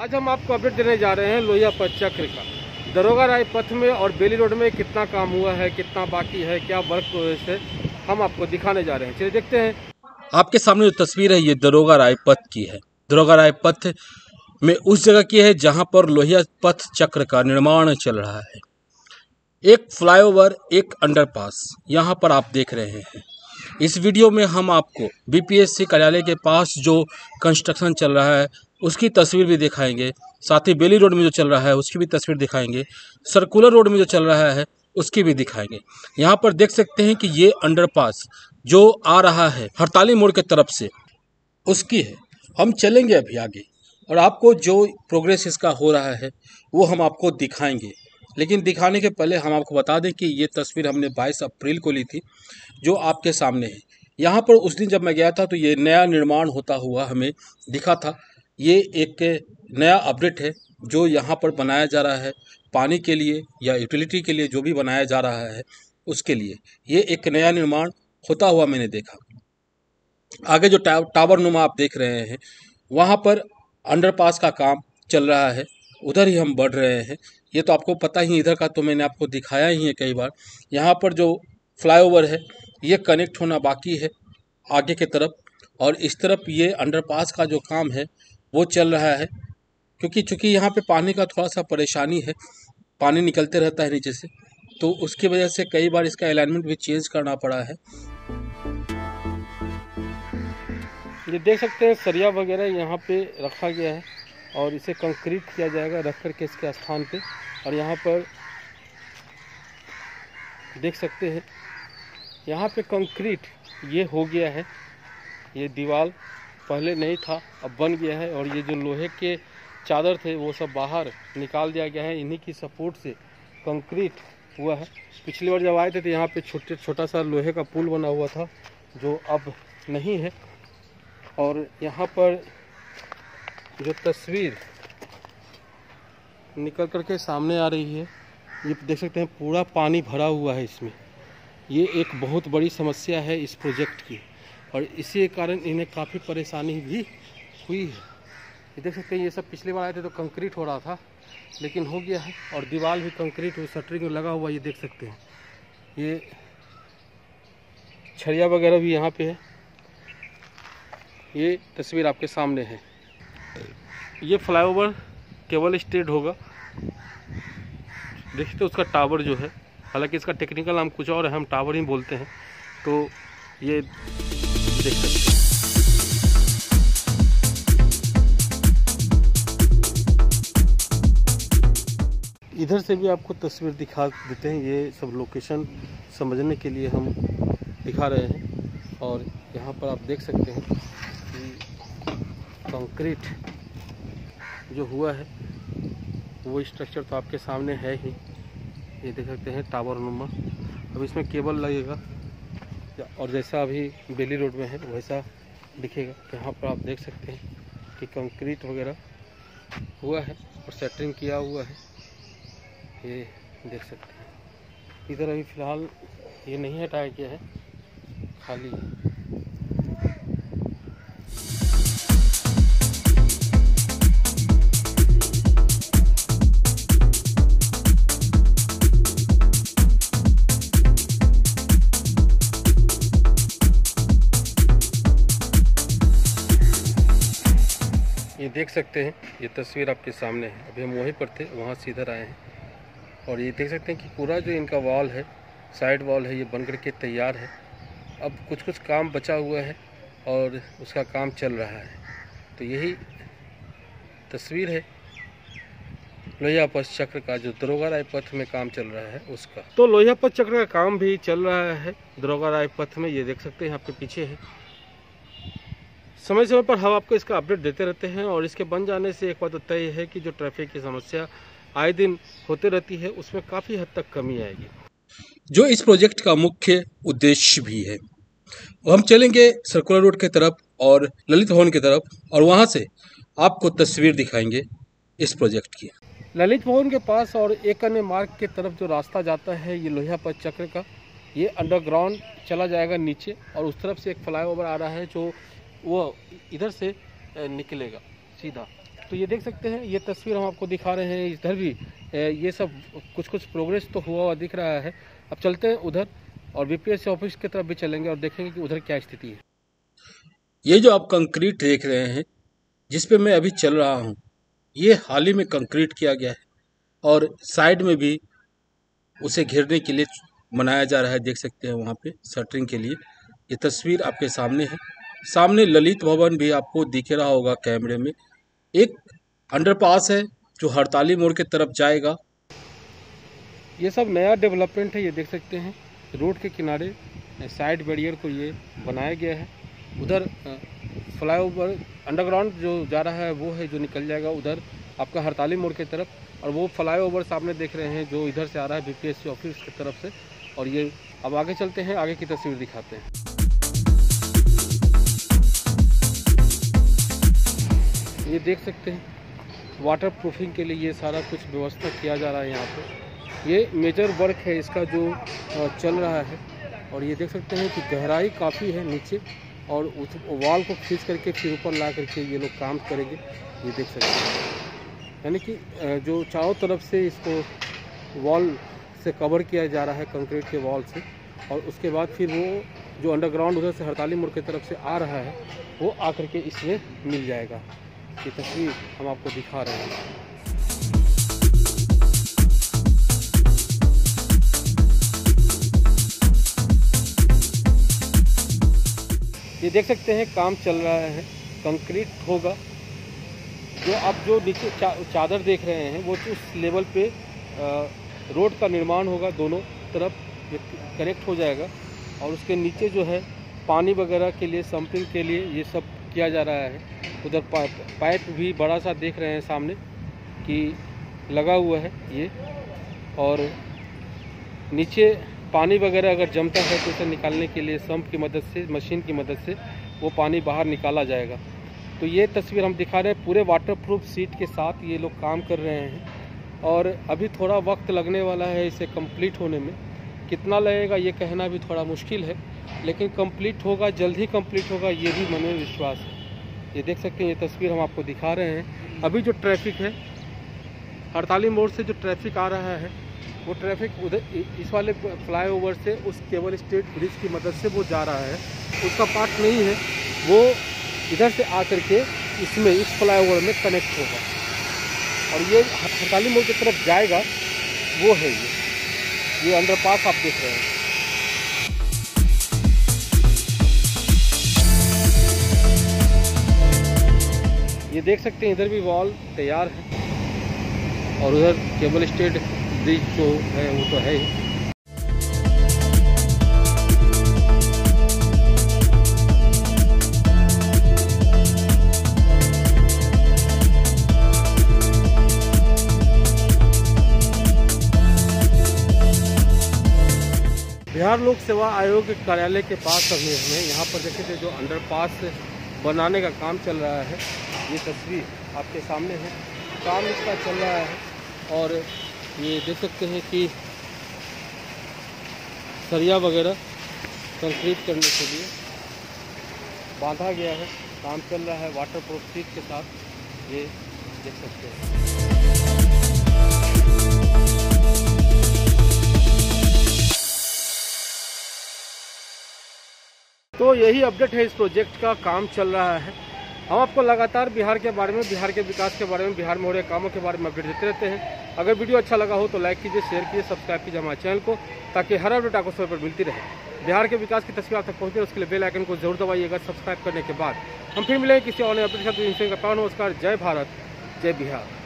आज हम आपको अपडेट देने जा रहे हैं लोहिया पथ चक्र का। दरोगा राय पथ में और बेली रोड में कितना काम हुआ है, कितना बाकी है, क्या वर्क प्रोग्रेस है, हम आपको दिखाने जा रहे हैं। चलिए देखते हैं। आपके सामने जो तस्वीर है ये दरोगा राय पथ की है। दरोगा राय पथ में उस जगह की है जहां पर लोहिया पथ चक्र का निर्माण चल रहा है। एक फ्लाईओवर, एक अंडरपास यहाँ पर आप देख रहे हैं। इस वीडियो में हम आपको बीपीएससी कार्यालय के पास जो कंस्ट्रक्शन चल रहा है उसकी तस्वीर भी दिखाएंगे, साथ ही बेली रोड में जो चल रहा है उसकी भी तस्वीर दिखाएंगे, सर्कुलर रोड में जो चल रहा है उसकी भी दिखाएंगे। यहाँ पर देख सकते हैं कि ये अंडरपास जो आ रहा है हड़ताली मोड़ के तरफ से उसकी है। हम चलेंगे अभी आगे और आपको जो प्रोग्रेस इसका हो रहा है वो हम आपको दिखाएंगे। लेकिन दिखाने के पहले हम आपको बता दें कि ये तस्वीर हमने 22 अप्रैल को ली थी, जो आपके सामने है। यहाँ पर उस दिन जब मैं गया था तो ये नया निर्माण होता हुआ हमें दिखा था। ये एक नया अपडेट है जो यहाँ पर बनाया जा रहा है पानी के लिए या यूटिलिटी के लिए, जो भी बनाया जा रहा है उसके लिए ये एक नया निर्माण होता हुआ मैंने देखा। आगे जो टावर नुमा आप देख रहे हैं वहाँ पर अंडरपास का काम चल रहा है, उधर ही हम बढ़ रहे हैं। ये तो आपको पता ही, इधर का तो मैंने आपको दिखाया ही है कई बार। यहाँ पर जो फ्लाईओवर है ये कनेक्ट होना बाकी है आगे के तरफ, और इस तरफ ये अंडरपास का जो काम है वो चल रहा है। चूँकि यहाँ पे पानी का थोड़ा सा परेशानी है, पानी निकलते रहता है नीचे से, तो उसकी वजह से कई बार इसका अलाइनमेंट भी चेंज करना पड़ा है। ये देख सकते हैं सरिया वगैरह यहाँ पे रखा गया है और इसे कंक्रीट किया जाएगा रख कर के इसके स्थान पे। और यहाँ पर देख सकते हैं यहाँ पे कंक्रीट ये हो गया है। ये दीवार पहले नहीं था, अब बन गया है। और ये जो लोहे के चादर थे वो सब बाहर निकाल दिया गया है। इन्हीं की सपोर्ट से कंक्रीट हुआ है। पिछली बार जब आए थे तो यहाँ पे छोटा सा लोहे का पुल बना हुआ था जो अब नहीं है। और यहाँ पर जो तस्वीर निकल करके सामने आ रही है, ये देख सकते हैं पूरा पानी भरा हुआ है इसमें। ये एक बहुत बड़ी समस्या है इस प्रोजेक्ट की और इसी के कारण इन्हें काफ़ी परेशानी भी हुई है। ये देख सकते हैं, ये सब पिछली बार आए थे तो कंक्रीट हो रहा था, लेकिन हो गया है। और दीवार भी कंक्रीट शटरिंग में लगा हुआ, ये देख सकते हैं। ये छड़िया वगैरह भी यहाँ पे है। ये तस्वीर आपके सामने है। ये फ्लाईओवर केबल स्टेड होगा, देखिए तो उसका टावर जो है, हालांकि इसका टेक्निकल नाम कुछ और है, हम टावर ही बोलते हैं। तो ये देख सकते हैं। इधर से भी आपको तस्वीर दिखा देते हैं। ये सब लोकेशन समझने के लिए हम दिखा रहे हैं। और यहाँ पर आप देख सकते हैं कि कंक्रीट जो हुआ है वो स्ट्रक्चर तो आपके सामने है ही। ये देख सकते हैं टावर नुमा। अब इसमें केबल लगेगा और जैसा अभी बेली रोड में है वैसा दिखेगा। यहाँ पर आप देख सकते हैं कि कंक्रीट वगैरह हुआ है और सेटरिंग किया हुआ है, ये देख सकते हैं। इधर अभी फ़िलहाल ये नहीं हटाया गया है, खाली है। ये देख सकते हैं, ये तस्वीर आपके सामने है। अभी हम वहीं पर थे, वहाँ से इधर आए हैं। और ये देख सकते हैं कि पूरा जो इनका वॉल है, साइड वॉल है, ये बन कर के तैयार है। अब कुछ काम बचा हुआ है और उसका काम चल रहा है। तो यही तस्वीर है लोहिया पथ चक्र का, जो दरोगा राय पथ में काम चल रहा है उसका। तो लोहिया पथ चक्र का काम भी चल रहा है दरोगा राय पथ में। ये देख सकते हैं आपके पीछे है। समय समय पर हम आपको इसका अपडेट देते रहते हैं और इसके बन जाने से एक बात तो तय है कि जो ट्रैफिक की समस्या आए दिन होते रहती है उसमें काफ़ी हद तक कमी आएगी, जो इस प्रोजेक्ट का मुख्य उद्देश्य भी है। हम चलेंगे सर्कुलर रोड की तरफ और ललित भवन की तरफ, और वहाँ से आपको तस्वीर दिखाएंगे इस प्रोजेक्ट की। ललित भवन के पास और एक अन्य मार्ग के तरफ जो रास्ता जाता है ये लोहिया पथ चक्र का, ये अंडरग्राउंड चला जाएगा नीचे। और उस तरफ से एक फ्लाईओवर आ रहा है जो वो इधर से निकलेगा सीधा। तो ये देख सकते हैं, ये तस्वीर हम आपको दिखा रहे हैं। इधर भी ये सब कुछ प्रोग्रेस तो हुआ हुआ दिख रहा है। अब चलते हैं उधर और बीपीएससी ऑफिस की तरफ भी चलेंगे और देखेंगे कि उधर क्या स्थिति है। ये जो आप कंक्रीट देख रहे हैं जिस पे मैं अभी चल रहा हूँ, ये हाल ही में कंक्रीट किया गया है और साइड में भी उसे घेरने के लिए बनाया जा रहा है। देख सकते हैं वहाँ पे शटरिंग के लिए। ये तस्वीर आपके सामने है। सामने ललित भवन भी आपको दिख रहा होगा कैमरे में। एक अंडरपास है जो हड़ताली मोड़ के तरफ जाएगा। ये सब नया डेवलपमेंट है। ये देख सकते हैं रोड के किनारे साइड बैरियर को ये बनाया गया है। उधर फ्लाईओवर अंडरग्राउंड जो जा रहा है वो है जो निकल जाएगा उधर आपका हड़ताली मोड़ की तरफ, और वो फ्लाईओवर सामने देख रहे हैं जो इधर से आ रहा है बीपीएससी ऑफिस की तरफ से। और ये अब आगे चलते हैं, आगे की तस्वीर दिखाते हैं। ये देख सकते हैं वाटर प्रूफिंग के लिए ये सारा कुछ व्यवस्था किया जा रहा है यहाँ पे। ये मेजर वर्क है इसका जो चल रहा है। और ये देख सकते हैं कि गहराई काफ़ी है नीचे, और उस वॉल को खींच करके फिर ऊपर ला करके ये लोग काम करेंगे। ये देख सकते हैं, यानी कि जो चारों तरफ से इसको वॉल से कवर किया जा रहा है कंक्रीट के वॉल से, और उसके बाद फिर वो जो अंडरग्राउंड उधर से हड़ताली मोड़ की तरफ से आ रहा है वो आकर के इसमें मिल जाएगा। ये तस्वीर हम आपको दिखा रहे हैं। ये देख सकते हैं काम चल रहा है, कंक्रीट होगा। जो आप जो नीचे चादर देख रहे हैं वो उस लेवल पे रोड का निर्माण होगा, दोनों तरफ ये कनेक्ट हो जाएगा। और उसके नीचे जो है पानी वगैरह के लिए, सम्पिंग के लिए ये सब किया जा रहा है। उधर पाइप भी बड़ा सा देख रहे हैं सामने कि लगा हुआ है ये, और नीचे पानी वगैरह अगर जमता है तो उसे निकालने के लिए सम्प की मदद से, मशीन की मदद से वो पानी बाहर निकाला जाएगा। तो ये तस्वीर हम दिखा रहे हैं पूरे वाटरप्रूफ सीट के साथ ये लोग काम कर रहे हैं। और अभी थोड़ा वक्त लगने वाला है इसे कंप्लीट होने में। कितना लगेगा ये कहना भी थोड़ा मुश्किल है, लेकिन कंप्लीट होगा, जल्द ही कंप्लीट होगा, ये भी मन में विश्वास है। ये देख सकते हैं, ये तस्वीर हम आपको दिखा रहे हैं। अभी जो ट्रैफिक है हड़ताली मोड़ से, जो ट्रैफिक आ रहा है वो ट्रैफिक उधर इस वाले फ्लाईओवर से उस केबल स्टेट ब्रिज की मदद से वो जा रहा है। उसका पार्ट नहीं है, वो इधर से आकर के इसमें इस फ्लाईओवर में कनेक्ट होगा और ये हड़ताली मोड़ की तरफ जाएगा। वो है ये अंडरपास आप देख रहे हैं। ये देख सकते हैं इधर भी वॉल तैयार है और उधर केबल स्टेट ब्रिज जो है वो तो है ही। बिहार लोक सेवा आयोग के कार्यालय के पास अभी हमें यहाँ पर देखे थे जो अंडरपास बनाने का काम चल रहा है। ये तस्वीर आपके सामने है, काम इसका चल रहा है। और ये देख सकते हैं कि सरिया वगैरह कंक्रीट करने के लिए बांधा गया है, काम चल रहा है वाटरप्रूफ सीट के साथ। ये देख सकते हैं। तो यही अपडेट है, इस प्रोजेक्ट का काम चल रहा है। हम आपको लगातार बिहार के बारे में, बिहार के विकास के बारे में, बिहार में हो रहे कामों के बारे में अपडेट देते रहते हैं। अगर वीडियो अच्छा लगा हो तो लाइक कीजिए, शेयर कीजिए, सब्सक्राइब कीजिए हमारे चैनल को, ताकि हर अपडेट आपको समय पर मिलती रहे। बिहार के विकास की तस्वीर आप तक पहुँचे उसके लिए बेल आइकन को जरूर दबाइएगा सब्सक्राइब करने के बाद। हम फिर मिलेंगे किसी और अपडेट के साथ। नमस्कार, जय भारत, जय बिहार।